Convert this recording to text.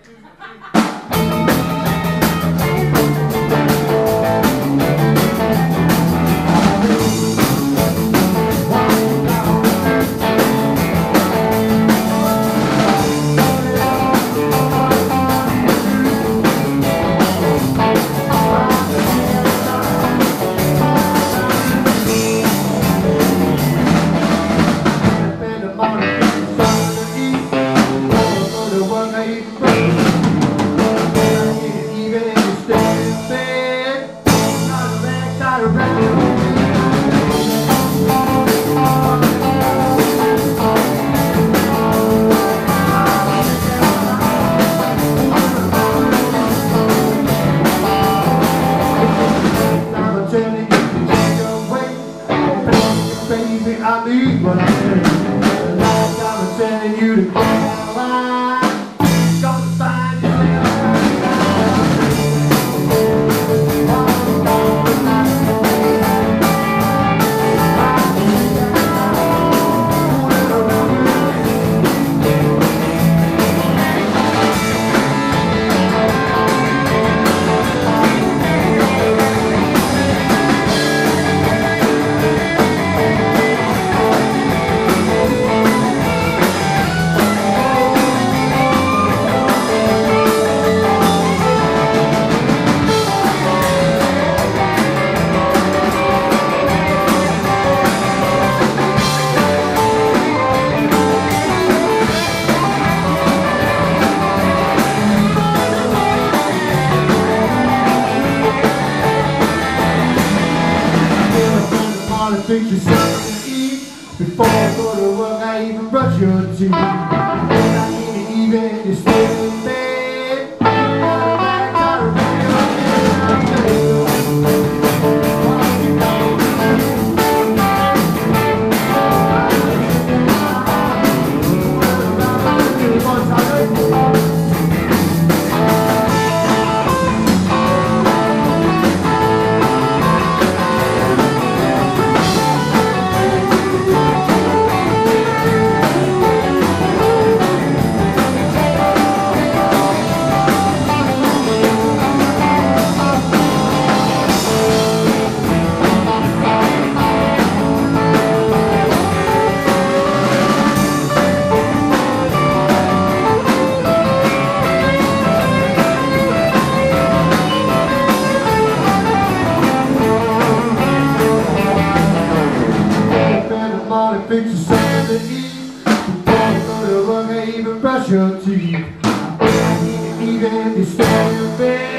I need what I said. Like I'm telling you to go on. Gonna find think you're something to eat. Before I go to work, I even brush your teeth. I need to even, you stay in bed. Fix you something to eat. Before I go to work, I even brush your teeth. I need to even, you stay in bed.